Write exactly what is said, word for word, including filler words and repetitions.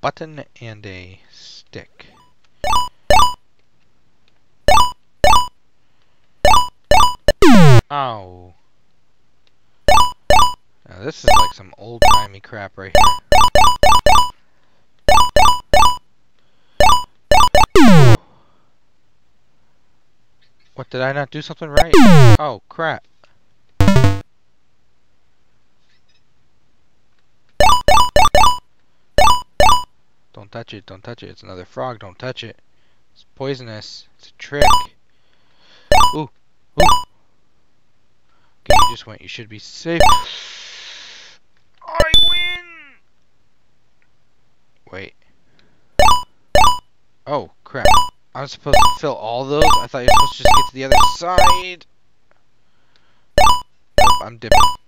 button and a stick. Ow. Now this is like some old-timey crap right here. What, did I not do something right? Oh, crap. Don't touch it, don't touch it. It's another frog, don't touch it. It's poisonous. It's a trick. Ooh, ooh. Okay, you just went. You should be safe. I win! Wait. Oh, crap. I was supposed to fill all those? I thought you were supposed to just get to the other side. Nope, I'm dipping.